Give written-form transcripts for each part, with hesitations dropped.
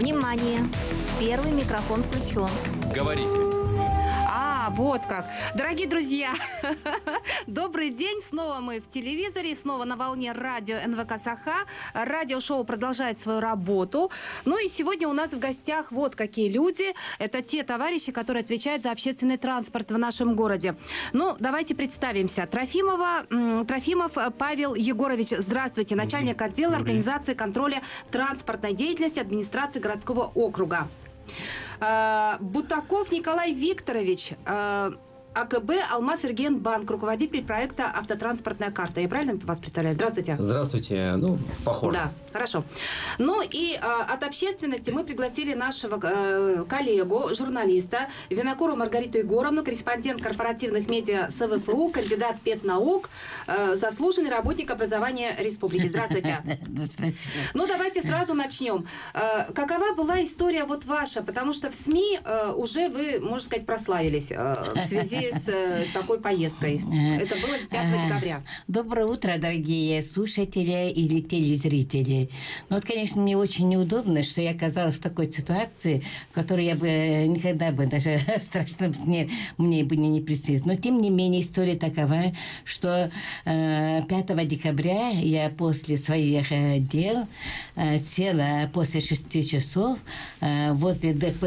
Внимание! Первый микрофон включен. Говорите. Вот как. Дорогие друзья, добрый день. Снова мы в телевизоре, снова на волне радио НВК Саха. Радиошоу продолжает свою работу. Ну и сегодня у нас в гостях вот какие люди. Это те товарищи, которые отвечают за общественный транспорт в нашем городе. Ну, давайте представимся. Трофимов Павел Егорович. Здравствуйте. Начальник отдела организации контроля транспортной деятельности администрации городского округа. Бутаков Николай Викторович, АКБ «Алмаз-Эргенбанк», руководитель проекта «Автотранспортная карта». Я правильно вас представляю? Здравствуйте. Здравствуйте. Ну, похоже. Да, хорошо. Ну и от общественности мы пригласили нашего коллегу, журналиста Винокуру Маргариту Егоровну, корреспондент корпоративных медиа СВФУ, кандидат педнаук, заслуженный работник образования республики. Здравствуйте. Ну, давайте сразу начнем. Какова была история вот ваша? Потому что в СМИ уже вы, можно сказать, прославились в связи с такой поездкой. Это было 5 декабря. Доброе утро, дорогие слушатели или телезрители. Ну вот, конечно, мне очень неудобно, что я оказалась в такой ситуации, в которой я бы никогда бы даже в страшном сне мне бы не приснилось. Но, тем не менее, история такова, что 5 декабря я после своих дел села после 6 часов возле ДП,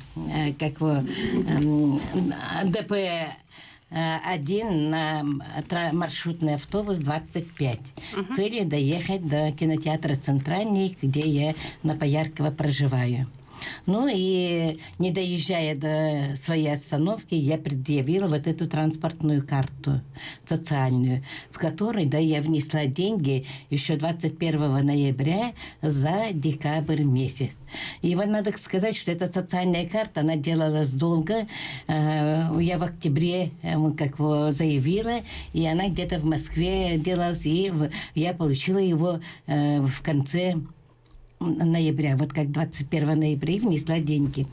ДП-1 на маршрутный автобус 25. Целью доехать до кинотеатра «Центральный», где я на Поярково проживаю. Ну и не доезжая до своей остановки, я предъявила вот эту транспортную карту социальную, в которой, да, я внесла деньги еще 21 ноября за декабрь месяц. И вот надо сказать, что эта социальная карта, она делалась долго. Я в октябре заявила, и она где-то в Москве делалась, и я получила его в конце ноября, вот как 21 ноября, внесла деньги.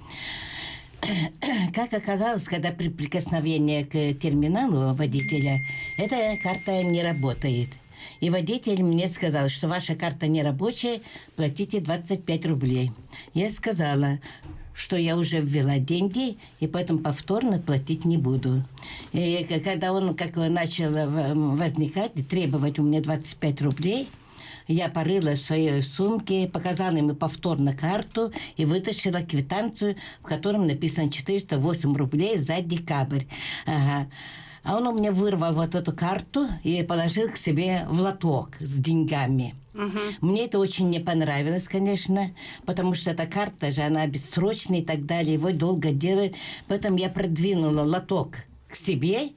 Как оказалось, когда при прикосновении к терминалу водителя, эта карта не работает. И водитель мне сказал, что ваша карта не рабочая, платите 25 рублей. Я сказала, что я уже ввела деньги, и поэтому повторно платить не буду. И когда он начал возникать, требовать у меня 25 рублей, я порыла в своей сумке, показала ему повторно карту и вытащила квитанцию, в котором написано 408 рублей за декабрь. Ага. А он у меня вырвал вот эту карту и положил к себе в лоток с деньгами. Мне это очень не понравилось, конечно, потому что эта карта же, она бессрочная и так далее, его долго делают. Поэтому я продвинула лоток к себе,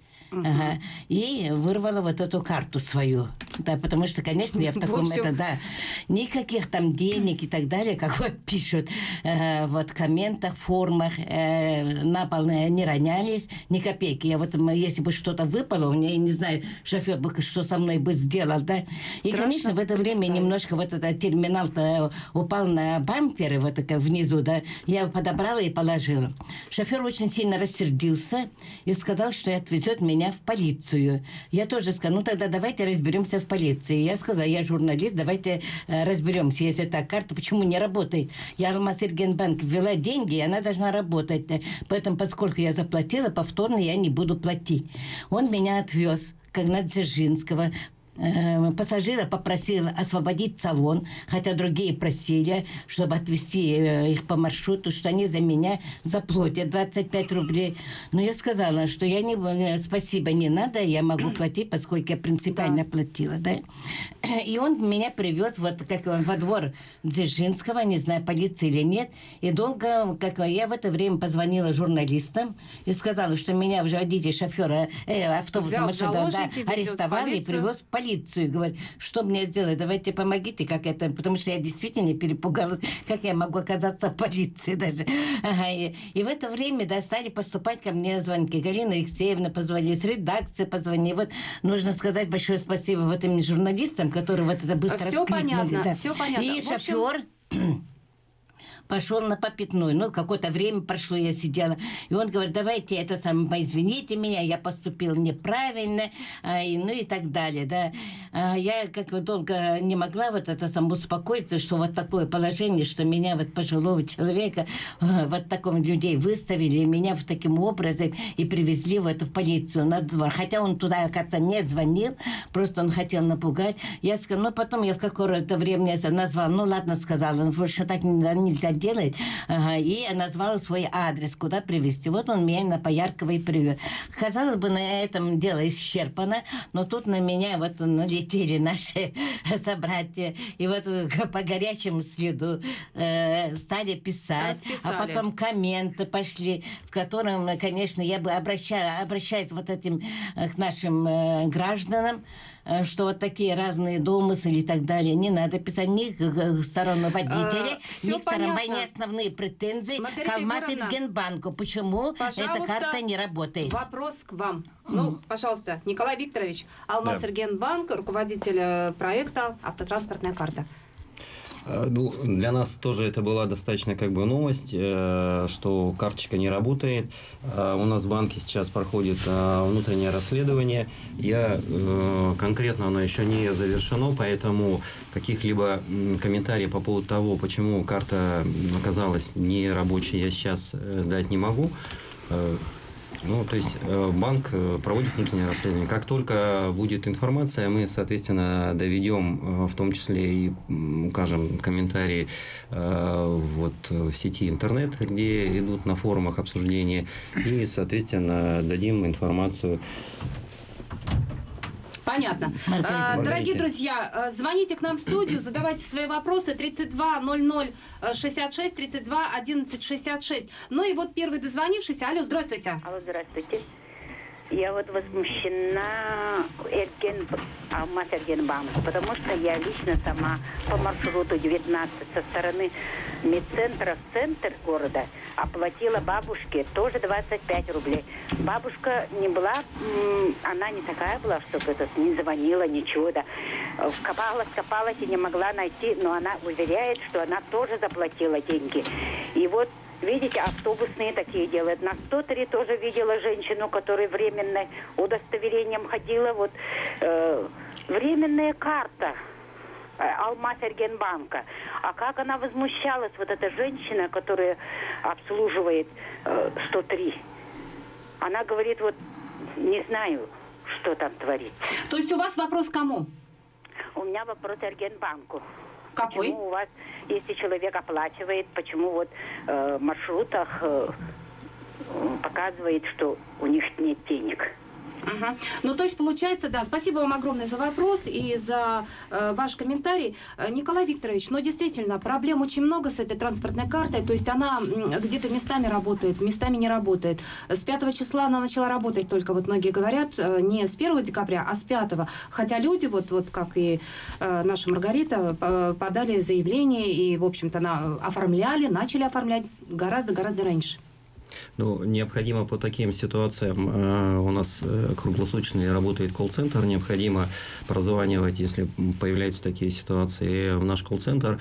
и вырвала вот эту карту свою. Да, потому что, конечно, я в таком... никаких там денег и так далее, как вот пишут в комментах, формах, на пол не ронялись, ни копейки. Я вот, если бы что-то выпало, у меня, я не знаю, шофер бы что со мной бы сделал, да. И, конечно, в это время немножко вот этот терминал-то упал на бамперы вот внизу, да. Я его подобрала и положила. Шофер очень сильно рассердился и сказал, что отвезет меня в полицию. Я тоже сказала, ну тогда давайте разберемся в полиции. Я сказала, я журналист, давайте разберемся, если так, карта почему не работает. Я «Алмаз-Эргенбанк» ввела деньги, и она должна работать. Поэтому, поскольку я заплатила, повторно я не буду платить. Он меня отвез, как на Дзержинского. Пассажира попросил освободить салон, хотя другие просили, чтобы отвезти их по маршруту, что они за меня заплатят 25 рублей. Но я сказала, что я спасибо, не надо, я могу платить, поскольку я принципиально платила, да. И он меня привез вот во двор Дзержинского, не знаю, полиции или нет, и долго, я в это время позвонила журналистам и сказала, что меня водитель шофера автобуса арестовали и привез в полицию. Говорит, что мне сделать? Давайте помогите, как это, потому что я действительно перепугалась, как я могу оказаться в полиции даже. И в это время, да, стали поступать ко мне звонки. Галина Алексеевна позвонила, с редакции позвонила. Вот нужно сказать большое спасибо вот этим журналистам, которые вот это быстро все понятно, да. Все понятно. И шофер пошел на попятную. Ну, какое-то время прошло, я сидела. И он говорит, давайте это самое, извините меня, я поступил неправильно, ну и так далее, да. Я как бы долго не могла вот это сам успокоиться, что вот такое положение, что меня вот пожилого человека вот таком людей выставили, и меня вот таким образом и привезли в полицию на двор. Хотя он туда, оказывается, не звонил, просто он хотел напугать. Я сказала, ну потом я в какое-то время назвала, ну ладно, сказала, ну что так нельзя делать. И я назвала свой адрес, куда привезти. Вот он меня на Поярково и привез. Казалось бы, на этом дело исчерпано, но тут на меня вот налетели наши собратья, и вот по горячему следу стали писать, а потом комменты пошли, в котором, конечно, я бы обращаюсь вот этим к нашим гражданам, что вот такие разные домыслы и так далее не надо писать ни к сторону водителя, ни к сторону. Мои основные претензии к Алмаз-Энергенбанку. Почему эта карта не работает? Вопрос к вам. Ну, пожалуйста, Николай Викторович, Алмаз-Энергенбанк, руководитель проекта «Автотранспортная карта». Ну, для нас тоже это была достаточно новость, что карточка не работает. У нас в банке сейчас проходит внутреннее расследование. Конкретно оно еще не завершено, поэтому каких-либо комментариев по поводу того, почему карта оказалась нерабочей, я сейчас дать не могу. Ну, то есть банк проводит внутреннее расследование. Как только будет информация, мы, соответственно, доведем, в том числе и укажем комментарии в сети интернет, где идут на форумах обсуждения, и, соответственно, дадим информацию. Понятно. Дорогие друзья, звоните к нам в студию, задавайте свои вопросы 32 00 66 32 11 66. Ну и вот первый дозвонившийся. Алло, здравствуйте. Алло, здравствуйте. Я вот возмущена Алмаз-Энергенбанку, потому что я лично сама по маршруту 19 со стороны медцентра в центр города оплатила бабушке тоже 25 рублей. Бабушка не была, она не такая была, чтобы это не звонила, ничего, да. Копалась и не могла найти, но она уверяет, что она тоже заплатила деньги. И вот видите, автобусные такие делают. На 103 тоже видела женщину, которая временным удостоверением ходила. Вот временная карта Алмаз-Энергенбанка. А как она возмущалась, вот эта женщина, которая обслуживает 103. Она говорит, вот не знаю, что там творится. То есть у вас вопрос к кому? У меня вопрос Энергенбанку. Какой? Почему у вас, если человек оплачивает, почему вот в маршрутах показывает, что у них нет денег? Ага. Ну, то есть, получается, да, спасибо вам огромное за вопрос и за ваш комментарий. Николай Викторович, ну, действительно, проблем очень много с этой транспортной картой, то есть она где-то местами работает, местами не работает. С 5 числа она начала работать только, вот многие говорят, не с 1 декабря, а с 5. Хотя люди, вот как и наша Маргарита, подали заявление и, в общем-то, начали оформлять гораздо раньше. Ну, необходимо по таким ситуациям, у нас круглосуточно работает колл-центр, необходимо прозванивать, если появляются такие ситуации, в наш колл-центр.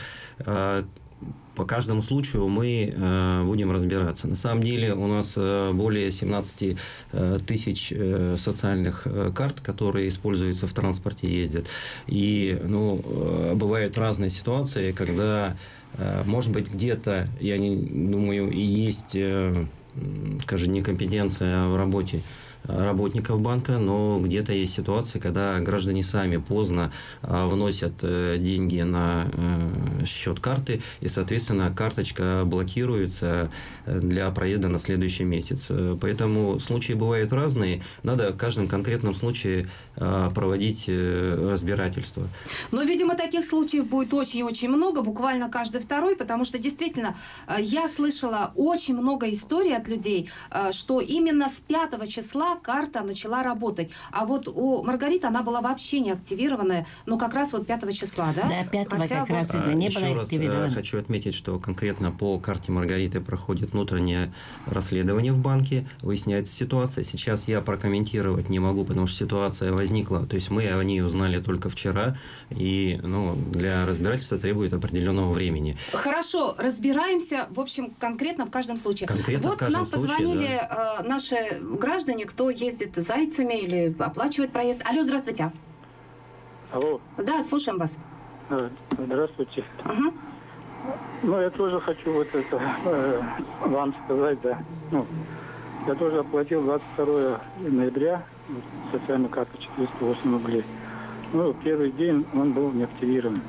По каждому случаю мы будем разбираться. На самом деле у нас более 17 тысяч социальных карт, которые используются в транспорте, ездят. И бывают разные ситуации, когда, может быть, где-то, я не думаю, и есть, скажем, некомпетенция в работе работников банка, но где-то есть ситуации, когда граждане сами поздно вносят деньги на счет карты, и, соответственно, карточка блокируется для проезда на следующий месяц. Поэтому случаи бывают разные. Надо в каждом конкретном случае проводить разбирательство. Но, видимо, таких случаев будет очень-очень много, буквально каждый второй, потому что, действительно, я слышала очень много историй от людей, что именно с 5 числа числа карта начала работать. А вот у Маргариты она была вообще не активированная, но как раз вот 5 числа, да? Да, 5 как раз это не было активировано. Еще раз хочу отметить, что конкретно по карте Маргариты проходит внутреннее расследование в банке, выясняется ситуация. Сейчас я прокомментировать не могу, потому что ситуация возникла. То есть мы о ней узнали только вчера, и для разбирательства требует определенного времени. Хорошо, разбираемся, в общем, конкретно в каждом случае. Конкретно вот в каждом к нам случае, позвонили да. Наши граждане, кто ездит зайцами или оплачивает проезд. Алло, здравствуйте. Алло. Да, слушаем вас. Здравствуйте. Угу. Я тоже хочу вам сказать, да. Я тоже оплатил 22 ноября социальную карту 408 рублей. Первый день он был не активирован.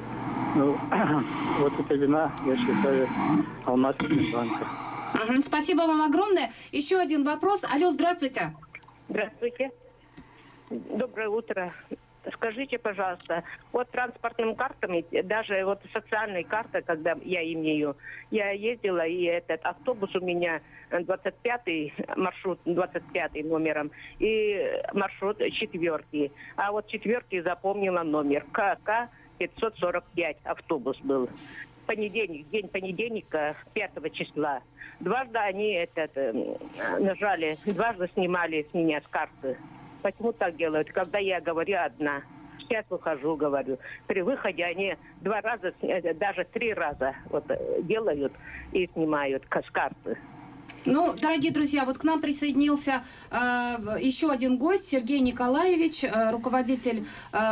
Вот это вина, я считаю, Алмаз-Банка. Угу. Спасибо вам огромное. Еще один вопрос. Алло, здравствуйте. Здравствуйте. Доброе утро. Скажите, пожалуйста, вот транспортными картами, даже вот социальной картой, когда я имею, я ездила, и этот автобус у меня 25-й, маршрут 25-й номером, и маршрут 4-й. А вот 4-й запомнила номер. КК 545 автобус был. День понедельника, 5 числа. Дважды они нажали, дважды снимали с меня с карты. Почему так делают? Когда я говорю одна, сейчас выхожу, говорю. При выходе они 2 раза, даже 3 раза делают и снимают с карты. Дорогие друзья, вот к нам присоединился еще один гость, Сергей Николаевич, руководитель...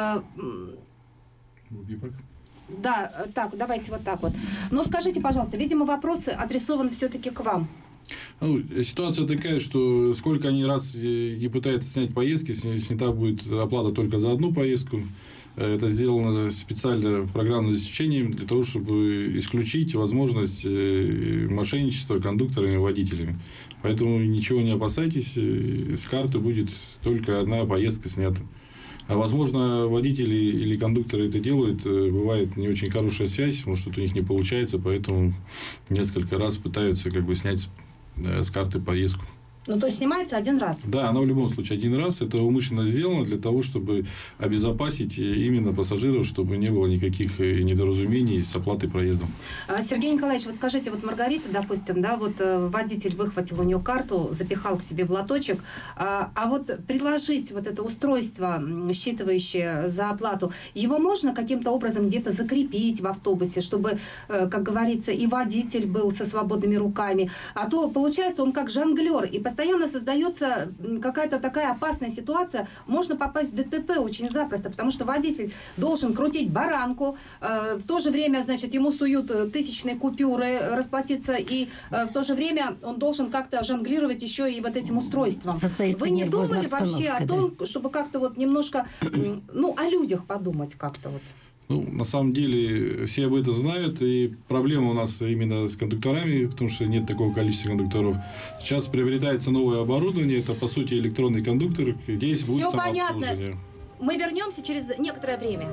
Да, так, давайте вот так вот. Но скажите, пожалуйста, видимо, вопросы адресованы все-таки к вам. Ситуация такая, что сколько они раз не пытаются снять поездки, снята будет оплата только за одну поездку. Это сделано специально программным обеспечением для того, чтобы исключить возможность мошенничества кондукторами и водителями. Поэтому ничего не опасайтесь, с карты будет только одна поездка снята. А возможно, водители или кондукторы это делают, бывает не очень хорошая связь, может, что-то у них не получается, поэтому несколько раз пытаются снять с карты поездку. То есть снимается один раз? Да, она в любом случае один раз. Это умышленно сделано для того, чтобы обезопасить именно пассажиров, чтобы не было никаких недоразумений с оплатой проезда. Сергей Николаевич, вот скажите, вот Маргарита, допустим, да, вот водитель выхватил у нее карту, запихал к себе в лоточек, а вот предложить вот это устройство, считывающее за оплату, его можно каким-то образом где-то закрепить в автобусе, чтобы, как говорится, и водитель был со свободными руками, а то, получается, он как жонглер, и постоянно создается какая-то такая опасная ситуация. Можно попасть в ДТП очень запросто, потому что водитель должен крутить баранку, в то же время, значит, ему суют тысячные купюры, расплатиться, и в то же время он должен как-то жонглировать еще и вот этим устройством. Вы не думали вообще о том, чтобы как-то вот немножко, о людях подумать как-то вот? На самом деле, все об этом знают, и проблема у нас именно с кондукторами, потому что нет такого количества кондукторов. Сейчас приобретается новое оборудование, это, по сути, электронный кондуктор, здесь будет самообслуживание. Все понятно. Мы вернемся через некоторое время.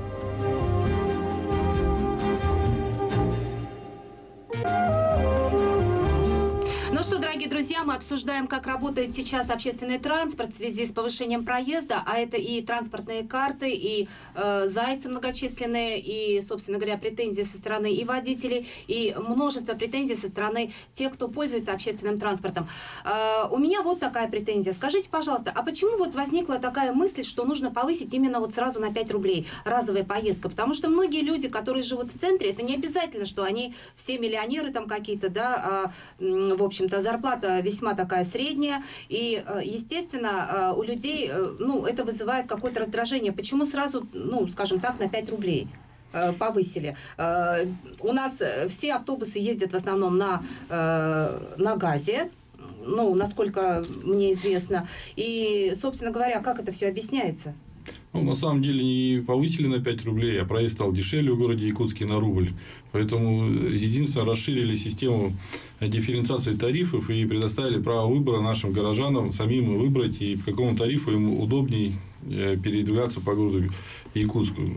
Ну что, дорогие друзья, мы обсуждаем, как работает сейчас общественный транспорт в связи с повышением проезда, а это и транспортные карты, и зайцы многочисленные, и, собственно говоря, претензии со стороны и водителей, и множество претензий со стороны тех, кто пользуется общественным транспортом. У меня вот такая претензия. Скажите, пожалуйста, а почему вот возникла такая мысль, что нужно повысить именно вот сразу на 5 рублей разовая поездка? Потому что многие люди, которые живут в центре, это не обязательно, что они все миллионеры там какие-то, да, в общем-то, зарплата весьма такая средняя, и, естественно, у людей, это вызывает какое-то раздражение. Почему сразу, скажем так, на 5 рублей повысили? У нас все автобусы ездят в основном на газе, насколько мне известно. И, собственно говоря, как это все объясняется? На самом деле не повысили на 5 рублей, а проезд стал дешевле в городе Якутске на рубль. Поэтому единственно расширили систему дифференциации тарифов и предоставили право выбора нашим горожанам самим выбрать, и по какому тарифу им удобней передвигаться по городу Якутску.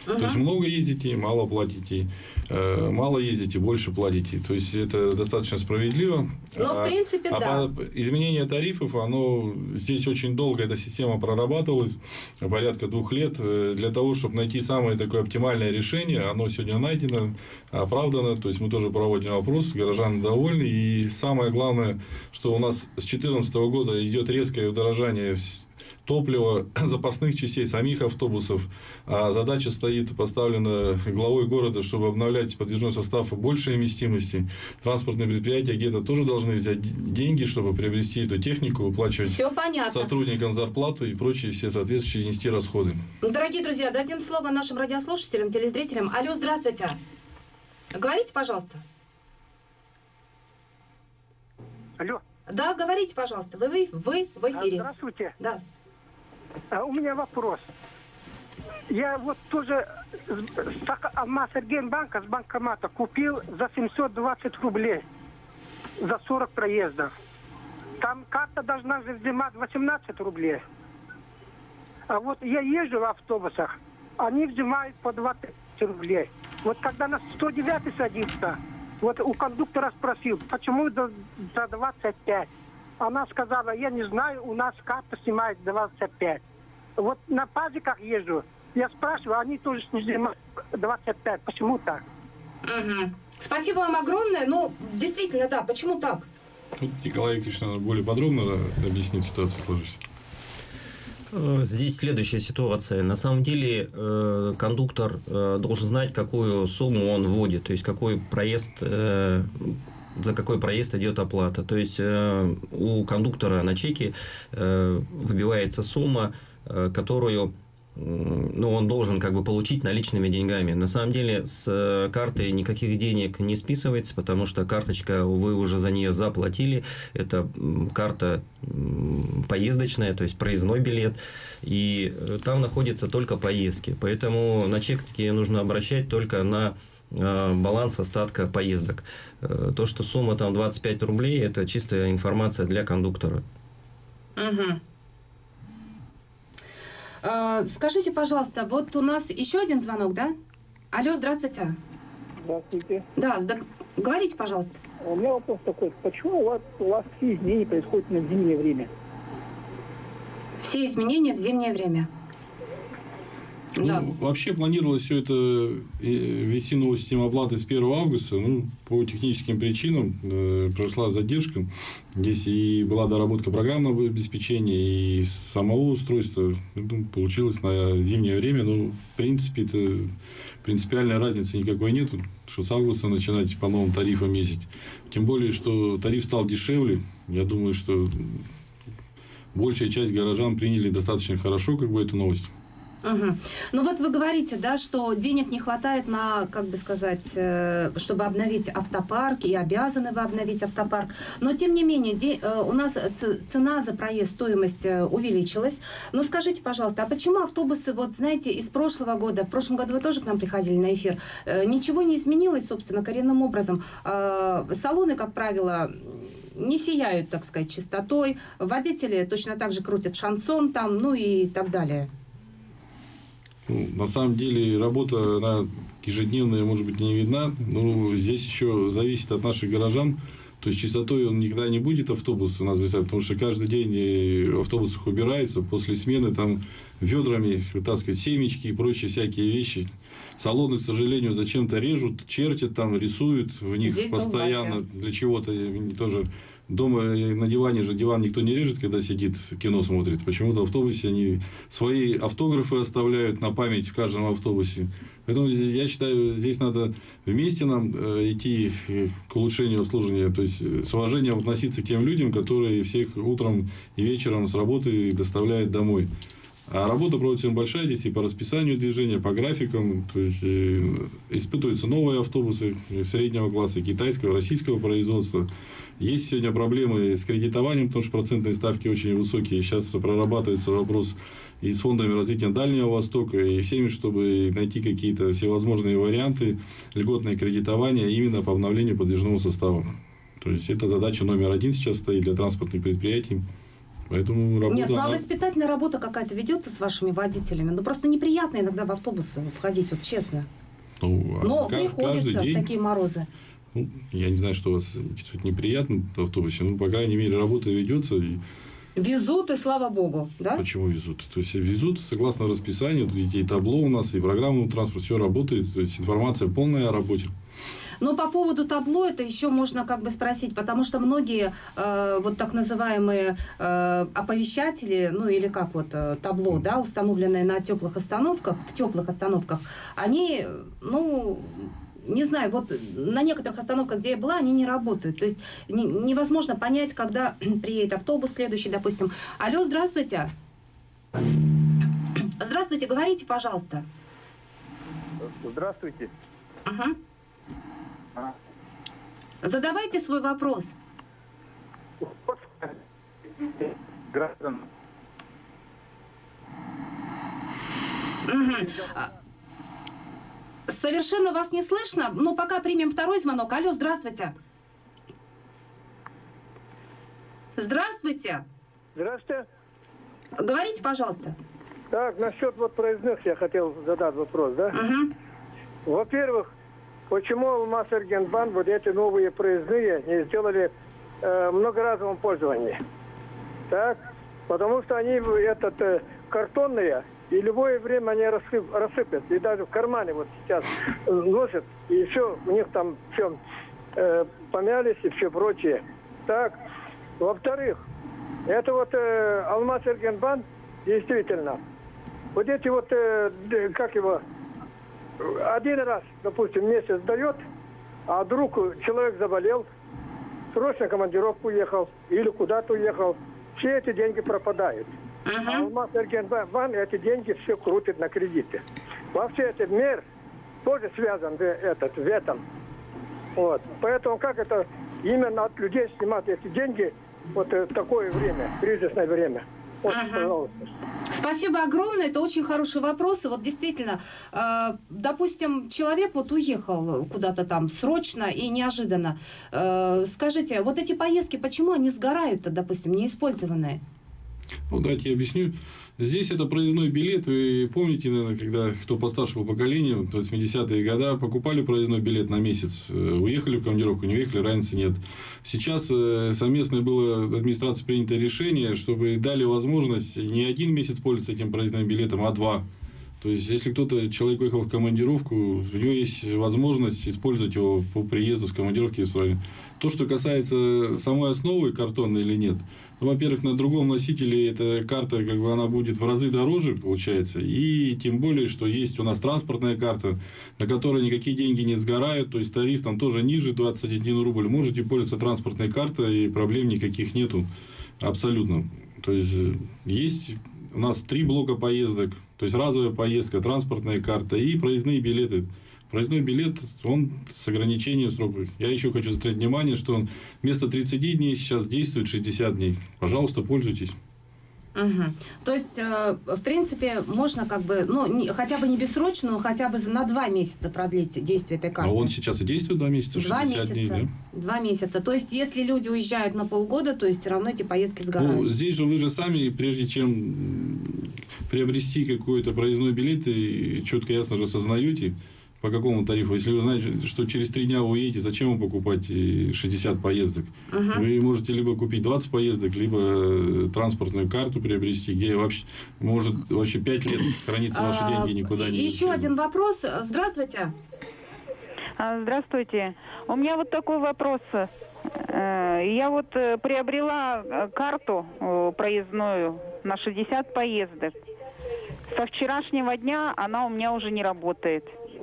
То есть много ездите, мало платите, мало ездите, больше платите. То есть это достаточно справедливо. Но в принципе, да. Изменение тарифов, оно здесь очень долго эта система прорабатывалась, порядка 2 лет, для того, чтобы найти самое такое оптимальное решение. Оно сегодня найдено, оправдано. То есть мы тоже проводим опрос, горожане довольны. И самое главное, что у нас с 2014 года идет резкое удорожание топлива, запасных частей самих автобусов. А задача стоит поставлена главой города, чтобы обновлять подвижной состав большей вместимости. Транспортные предприятия где-то тоже должны взять деньги, чтобы приобрести эту технику, выплачивать сотрудникам зарплату и прочие все соответствующие нести расходы. Дорогие друзья, дадим слово нашим радиослушателям, телезрителям. Алло, здравствуйте. Говорите, пожалуйста. Алло. Да, говорите, пожалуйста. Вы в эфире. Здравствуйте. Да. У меня вопрос. Я вот тоже с Массергенбанка, с банкомата купил за 720 рублей за 40 проездов. Там карта должна же взимать 18 рублей. А вот я езжу в автобусах, они взимают по 20 рублей. Вот когда на 109 садится, вот у кондуктора спросил, почему за 25? Она сказала, я не знаю, у нас карта снимает 25. Вот на пазиках езжу, я спрашиваю, они тоже снимают 25. Почему так? Угу. Спасибо вам огромное. Ну, действительно, да, почему так? Тут Николай Викторович, надо более подробно объяснить ситуацию сложившуюся. Здесь следующая ситуация. На самом деле кондуктор должен знать, какую сумму он вводит, то есть какой проезд, за какой проезд идет оплата. То есть у кондуктора на чеке выбивается сумма, которую он должен получить наличными деньгами. На самом деле с карты никаких денег не списывается, потому что карточка, вы уже за нее заплатили. Это карта поездочная, то есть проездной билет. И там находятся только поездки. Поэтому на чеке нужно обращать только на баланс остатка поездок. То, что сумма там 25 рублей, это чистая информация для кондуктора. Угу. Скажите, пожалуйста, вот у нас еще один звонок, да? Алло, здравствуйте. Здравствуйте. Да, говорите, пожалуйста. У меня вопрос такой. Почему у вас все изменения происходят на зимнее время? Все изменения в зимнее время? Да. Вообще планировалось все это ввести новую систему оплаты с 1 августа. По техническим причинам прошла задержка. Здесь и была доработка программного обеспечения, и самого устройства. Получилось на зимнее время. Но, в принципе, это принципиальной разницы никакой нет, что с августа начинать по новым тарифам ездить. Тем более, что тариф стал дешевле. Я думаю, что большая часть горожан приняли достаточно хорошо эту новость. Угу. Ну вот вы говорите, да, что денег не хватает на, чтобы обновить автопарк, и обязаны вы обновить автопарк. Но тем не менее, у нас цена за проезд, стоимость увеличилась. Но скажите, пожалуйста, а почему автобусы, из прошлого года, в прошлом году вы тоже к нам приходили на эфир, ничего не изменилось, собственно, коренным образом? Салоны, как правило, не сияют, так сказать, чистотой. Водители точно так же крутят шансон там, и так далее. На самом деле работа она ежедневная, может быть, не видна, но здесь еще зависит от наших горожан. То есть чистотой он никогда не будет автобус у нас представить, потому что каждый день в автобусах убирается, после смены там ведрами вытаскивают семечки и прочие всякие вещи. Салоны, к сожалению, зачем-то режут, чертят там, рисуют в них здесь постоянно для чего-то тоже. Дома на диване же диван никто не режет, когда сидит, кино смотрит. Почему-то в автобусе они свои автографы оставляют на память в каждом автобусе. Поэтому я считаю, здесь надо вместе нам идти к улучшению обслуживания. То есть с уважением относиться к тем людям, которые всех утром и вечером с работы доставляют домой. А работа проводится большая здесь и по расписанию движения, по графикам. То есть испытываются новые автобусы среднего класса, китайского, российского производства. Есть сегодня проблемы с кредитованием, потому что процентные ставки очень высокие. Сейчас прорабатывается вопрос и с фондами развития Дальнего Востока, и всеми, чтобы найти какие-то всевозможные варианты льготное кредитование именно по обновлению подвижного состава. То есть это задача номер 1 сейчас стоит для транспортных предприятий. Поэтому работа... Нет, ну а воспитательная работа какая-то ведется с вашими водителями? Ну просто неприятно иногда в автобус входить, вот честно. Но приходится в такие морозы. Ну, я не знаю, что вас интересует неприятно в автобусе. Ну, по крайней мере, работа ведется. Везут, и слава богу, да? Почему везут? То есть везут согласно расписанию. И табло у нас, и программа транспорт, все работает. То есть информация полная о работе. Но по поводу табло это еще можно как бы спросить, потому что многие вот так называемые оповещатели, ну или как вот табло, да, установленные на теплых остановках, в теплых остановках, они, ну, не знаю, вот на некоторых остановках, где я была, они не работают. То есть невозможно понять, когда приедет автобус следующий, допустим. Алло, здравствуйте. Здравствуйте, говорите, пожалуйста. Здравствуйте. Ага. Задавайте свой вопрос. Граждан. Угу. Совершенно вас не слышно, но пока примем второй звонок. Алло, здравствуйте. Здравствуйте. Здравствуйте. Говорите, пожалуйста. Так, насчет вот проездных я хотел задать вопрос, да? Угу. Во-первых, почему Алмаз-Эргенбан вот эти новые проездные не сделали многоразовом пользовании? Так? Потому что они картонные, и любое время они рассыпятся. И даже в кармане вот сейчас носят, и все, у них там все помялись и все прочее. Так. Во-вторых, это вот Алмаз-Эргенбан, действительно, вот эти вот, как его, один раз, допустим, месяц дает, а вдруг человек заболел, срочно командировку уехал или куда-то уехал, все эти деньги пропадают. А Алмаз-Эргенбан эти деньги все крутит на кредиты. Вообще этот мир тоже связан в этом. Вот. Поэтому как это именно от людей снимать эти деньги вот такое время, кризисное время. Вот, пожалуйста. Спасибо огромное, это очень хороший вопрос. И вот действительно, допустим, человек вот уехал куда-то там срочно и неожиданно. Скажите, вот эти поездки, почему они сгорают-то, допустим, неиспользованные? Ну, давайте я объясню. Здесь это проездной билет. Вы помните, наверное, когда кто постарше по поколению, в 80-е годы, покупали проездной билет на месяц, уехали в командировку, не уехали, разницы нет. Сейчас совместное было администрацией принято решение, чтобы дали возможность не один месяц пользоваться этим проездным билетом, а 2. То есть, если человек уехал в командировку, у него есть возможность использовать его по приезду с командировки. То, что касается самой основы, картонной или нет, ну, во-первых, на другом носителе эта карта, как бы, она будет в разы дороже, получается. И тем более, что есть у нас транспортная карта, на которой никакие деньги не сгорают. То есть, тариф там тоже ниже 21 рубль. Можете пользоваться транспортной картой, и проблем никаких нету. Абсолютно. То есть у нас 3 блока поездок. То есть, разовая поездка, транспортная карта и проездные билеты. Проездной билет, он с ограничением срока. Я еще хочу заострить внимание, что он вместо 30 дней сейчас действует 60 дней. Пожалуйста, пользуйтесь. Угу. То есть, в принципе, можно как бы, ну, хотя бы не бессрочно, но хотя бы на 2 месяца продлить действие этой карты. А он сейчас и действует 2 месяца, 60 дней, да? 2 месяца. То есть, если люди уезжают на полгода, то есть, все равно эти поездки сгорают. Ну, здесь же вы же сами, прежде чем приобрести какой-то проездной билет, и четко ясно же сознаете, по какому тарифу. Если вы знаете, что через 3 дня вы уедете, зачем вам покупать 60 поездок? Вы можете либо купить 20 поездок, либо транспортную карту приобрести, где может вообще 5 лет храниться ваши деньги, никуда не... Еще один вопрос. Здравствуйте. Здравствуйте. У меня вот такой вопрос. Я вот приобрела карту проездную на 60 поездок. Со вчерашнего дня она у меня уже не работает.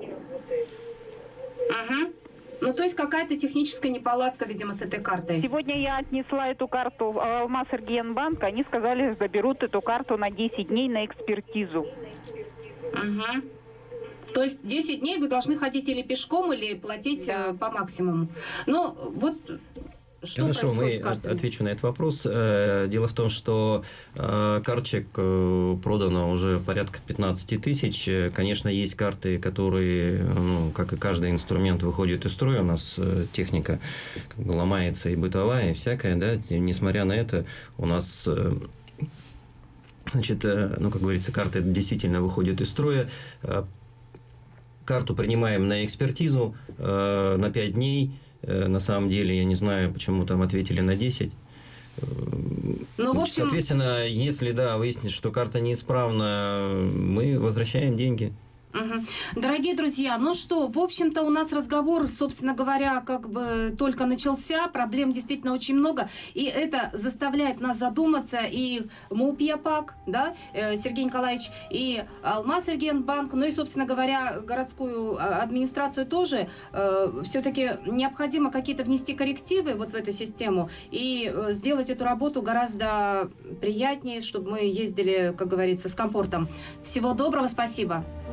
Угу. Ну, то есть какая-то техническая неполадка, видимо, с этой картой. Сегодня я отнесла эту карту в Алмаз-Эргенбанк. Они сказали, заберут эту карту на 10 дней на экспертизу. Угу. То есть 10 дней вы должны ходить или пешком, или платить по максимуму. Ну, вот Что Хорошо, происходит с картами? отвечу на этот вопрос. Дело в том, что карточек продано уже порядка 15 тысяч. Конечно, есть карты, которые, как и каждый инструмент, выходит из строя. У нас техника ломается и бытовая, и всякая, да. Несмотря на это, у нас... Значит, как говорится, карты действительно выходят из строя. Карту принимаем на экспертизу на 5 дней. На самом деле, я не знаю, почему там ответили на 10. Ну, в общем... Соответственно, если, выяснится, что карта неисправна, мы возвращаем деньги. Угу. Дорогие друзья, ну что, в общем-то, у нас разговор, собственно говоря, как бы только начался, проблем действительно очень много, и это заставляет нас задуматься, и МУП-ЯПАК, да, Сергей Николаевич, и Алмаз-Энергетбанк, ну и, собственно говоря, городскую администрацию тоже, все-таки необходимо какие-то внести коррективы вот в эту систему и сделать эту работу гораздо приятнее, чтобы мы ездили, как говорится, с комфортом. Всего доброго, спасибо.